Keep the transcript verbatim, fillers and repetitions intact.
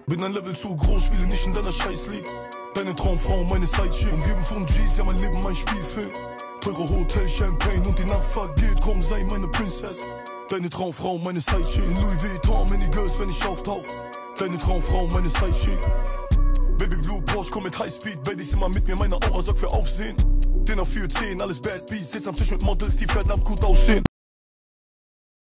Bin ein Level zu groß, spiele nicht in deiner Scheiß League. Deine Traumfrau, meine Sidechick. Umgeben von G's, ja mein Leben, mein Spielfilm. Teure Hotel, Champagne und die Nacht vergeht. Komm, sei meine Princess. Deine Traumfrau, meine Sidechick. In Louis Vuitton, many girls, wenn ich auftauch. Deine Traumfrau, meine Sidechick. Baby Blue Porsche, komm mit Highspeed. Baby ist immer mit mir, meine Aura sorgt für Aufsehen. Dinner für zehn, alles Bad Beats. Sitz am Tisch mit Models, die verdammt gut aussehen.